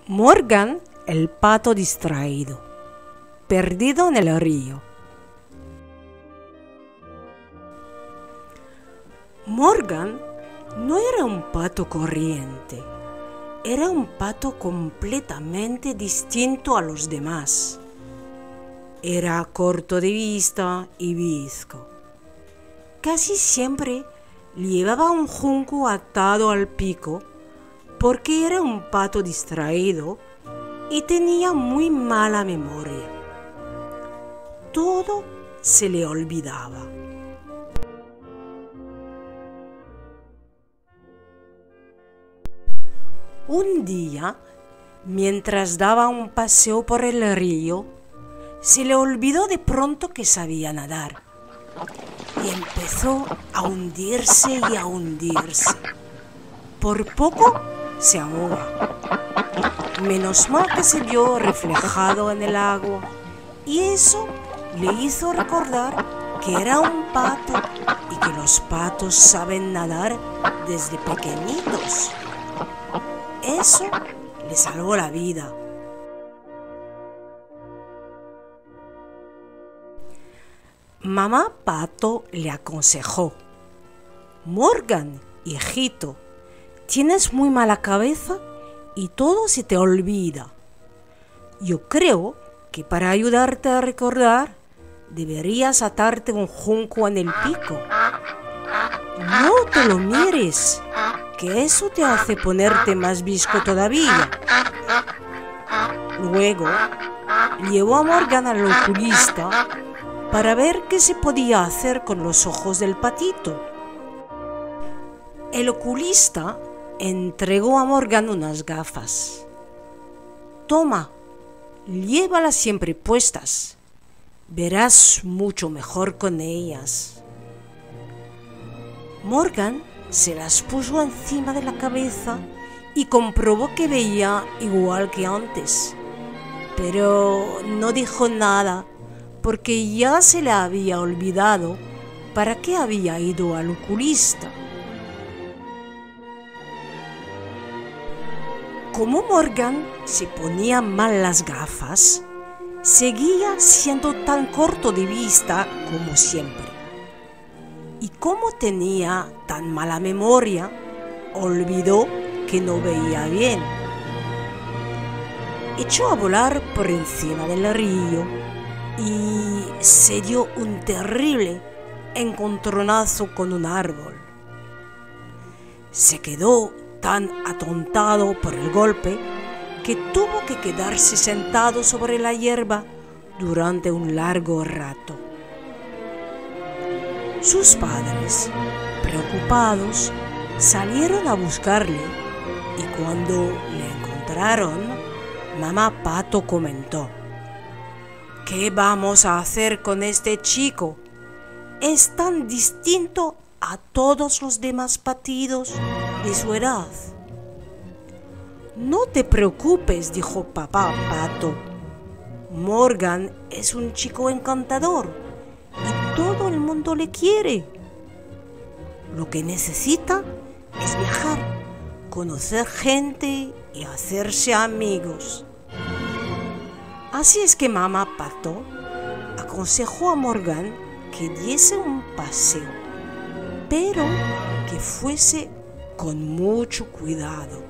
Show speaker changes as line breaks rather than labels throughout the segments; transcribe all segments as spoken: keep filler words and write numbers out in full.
Morgan, el pato distraído, perdido en el río. Morgan no era un pato corriente, era un pato completamente distinto a los demás. Era corto de vista y bizco. Casi siempre llevaba un junco atado al pico porque era un pato distraído y tenía muy mala memoria. Todo se le olvidaba. Un día, mientras daba un paseo por el río, se le olvidó de pronto que sabía nadar y empezó a hundirse y a hundirse. Por poco se ahoga. Menos mal que se vio reflejado en el agua y eso le hizo recordar que era un pato y que los patos saben nadar desde pequeñitos. Eso le salvó la vida. Mamá Pato le aconsejó: Morgan, hijito, tienes muy mala cabeza y todo se te olvida. Yo creo que para ayudarte a recordar, deberías atarte un junco en el pico. No te lo mires, que eso te hace ponerte más visco todavía. Luego, llevó a Morgan al oculista para ver qué se podía hacer con los ojos del patito. El oculista entregó a Morgan unas gafas. Toma, llévalas siempre puestas. Verás mucho mejor con ellas. Morgan se las puso encima de la cabeza y comprobó que veía igual que antes. Pero no dijo nada porque ya se le había olvidado para qué había ido al oculista. Como Morgan se ponía mal las gafas, seguía siendo tan corto de vista como siempre. Y como tenía tan mala memoria, olvidó que no veía bien. Echó a volar por encima del río y se dio un terrible encontronazo con un árbol. Se quedó tan atontado por el golpe que tuvo que quedarse sentado sobre la hierba durante un largo rato. Sus padres, preocupados, salieron a buscarle y cuando le encontraron, mamá Pato comentó: ¿qué vamos a hacer con este chico? Es tan distinto a todos los demás patitos de su edad. No te preocupes, dijo papá Pato. Morgan es un chico encantador y todo el mundo le quiere. Lo que necesita es viajar, conocer gente y hacerse amigos. Así es que mamá Pato aconsejó a Morgan que diese un paseo, pero que fuese con mucho cuidado.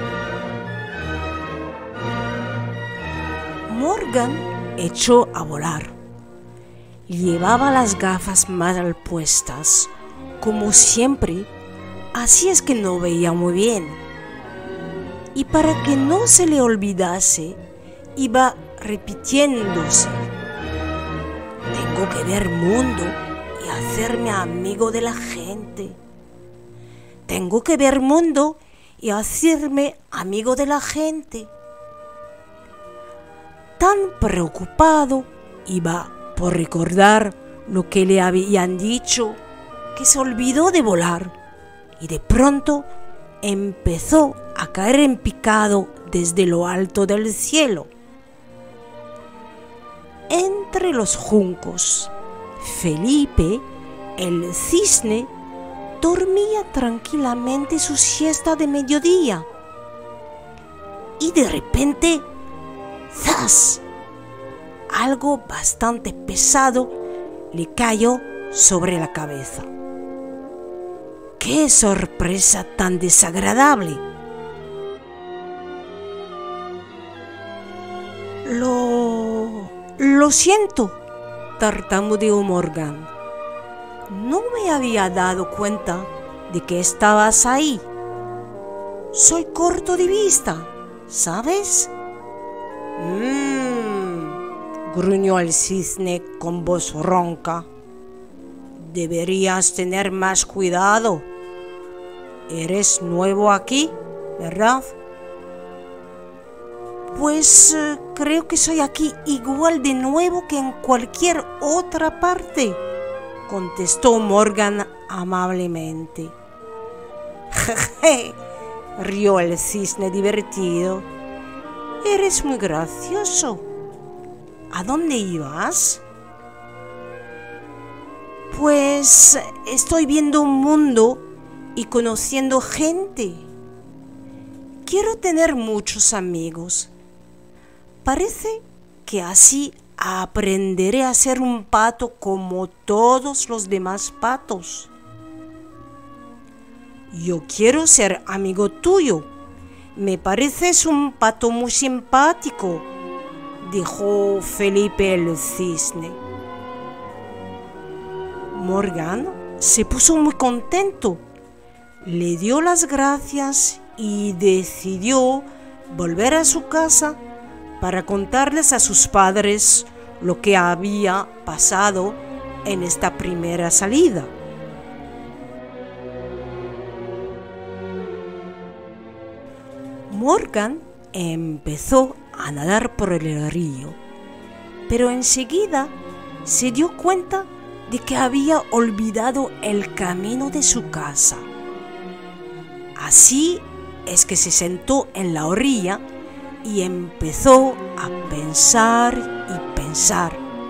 Morgan echó a volar. Llevaba las gafas mal puestas, como siempre, así es que no veía muy bien. Y para que no se le olvidase, iba repitiéndose: tengo que ver mundo y hacerme amigo de la gente. Tengo que ver mundo y hacerme amigo de la gente. Tan preocupado iba por recordar lo que le habían dicho que se olvidó de volar y de pronto empezó a caer en picado desde lo alto del cielo. Entre los juncos, Felipe, el cisne, dormía tranquilamente su siesta de mediodía y de repente, ¡zas! Algo bastante pesado le cayó sobre la cabeza. ¡Qué sorpresa tan desagradable! Lo... lo siento, tartamudeó Morgan. No me había dado cuenta de que estabas ahí. Soy corto de vista, ¿sabes? Mmm, gruñó el cisne con voz ronca. Deberías tener más cuidado. Eres nuevo aquí, ¿verdad? Pues eh, creo que soy aquí igual de nuevo que en cualquier otra parte, contestó Morgan amablemente. Jeje, rió el cisne divertido. Eres muy gracioso. ¿A dónde ibas? Pues estoy viendo un mundo y conociendo gente. Quiero tener muchos amigos. Parece que así aprenderé a ser un pato como todos los demás patos. Yo quiero ser amigo tuyo. Me pareces un pato muy simpático, dijo Felipe el cisne. Morgan se puso muy contento, le dio las gracias y decidió volver a su casa para contarles a sus padres lo que había pasado en esta primera salida. Morgan empezó a nadar por el río, pero enseguida se dio cuenta de que había olvidado el camino de su casa. Así es que se sentó en la orilla y empezó a pensar y pensar.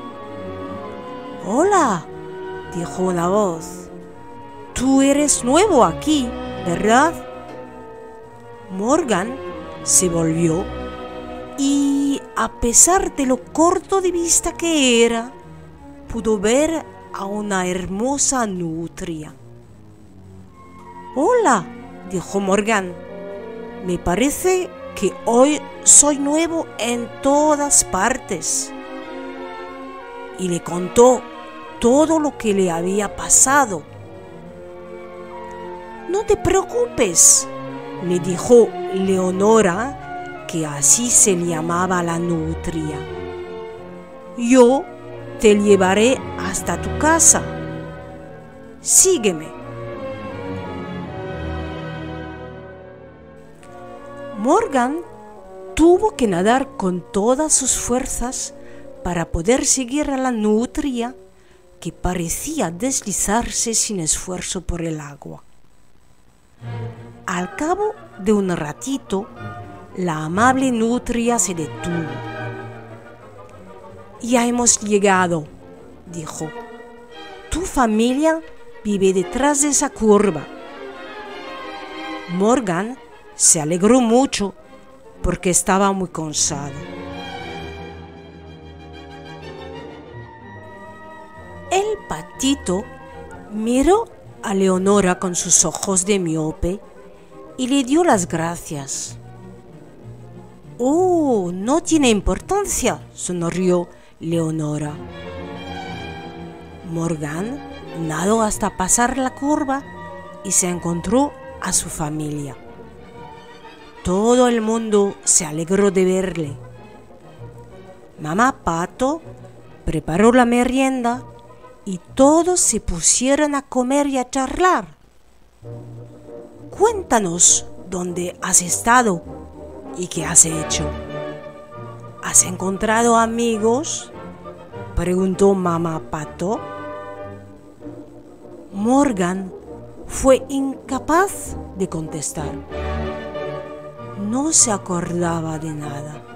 «Hola», dijo una voz, «tú eres nuevo aquí, ¿verdad?» Morgan se volvió y, a pesar de lo corto de vista que era, pudo ver a una hermosa nutria. «Hola», dijo Morgan, «me parece que hoy soy nuevo en todas partes». Y le contó todo lo que le había pasado. «No te preocupes», le dijo Leonora, que así se llamaba la nutria. «Yo te llevaré hasta tu casa. Sígueme». Morgan tuvo que nadar con todas sus fuerzas para poder seguir a la nutria, que parecía deslizarse sin esfuerzo por el agua. Al cabo de un ratito, la amable nutria se detuvo. «Ya hemos llegado», dijo. «Tu familia vive detrás de esa curva». Morgan se alegró mucho porque estaba muy cansado. El patito miró a Leonora con sus ojos de miope y le dio las gracias. «Oh, no tiene importancia», sonrió Leonora. Morgan nadó hasta pasar la curva y se encontró a su familia. Todo el mundo se alegró de verle. Mamá Pato preparó la merienda y todos se pusieron a comer y a charlar. «Cuéntanos dónde has estado y qué has hecho. ¿Has encontrado amigos?», preguntó Mamá Pato. Morgan fue incapaz de contestar. No se acordaba de nada.